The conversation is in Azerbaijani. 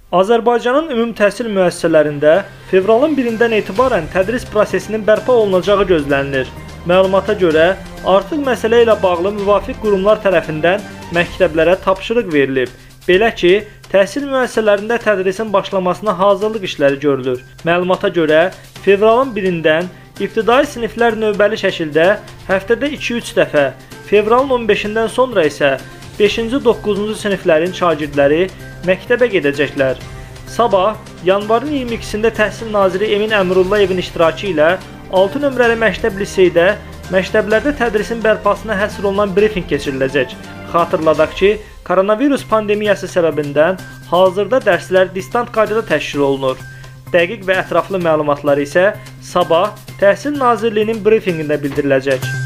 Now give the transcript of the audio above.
Azərbaycanın ümumi təhsil müəssisələrində fevralın 1-dən etibarən tədris prosesinin bərpa olunacağı gözlənilir. Məlumata görə, artıq məsələ ilə bağlı müvafiq qurumlar tərəfindən məktəblərə tapşırıq verilib. Belə ki, təhsil müəssisələrində tədrisin başlamasına hazırlıq işləri görülür. Məlumata görə, fevralın 1-dən ibtidai siniflər növbəli şəkildə həftədə 2-3 dəfə, fevralın 15-dən sonra isə 5-9-cu siniflərin şagirdləri məktəbə gedəcəklər. Sabah, yanvarın 22-sində Təhsil Naziri Emin Əmrullayevin iştirakı ilə 6 nömrəli məktəb liseydə məktəblərdə tədrisin bərpasına həsr olunan brifinq keçiriləcək. Xatırladaq ki, koronavirus pandemiyası səbəbindən hazırda dərslər distant qaydada təşkil olunur. Dəqiq və ətraflı məlumatlar isə sabah Təhsil Nazirliyinin brifinqində bildiriləcək.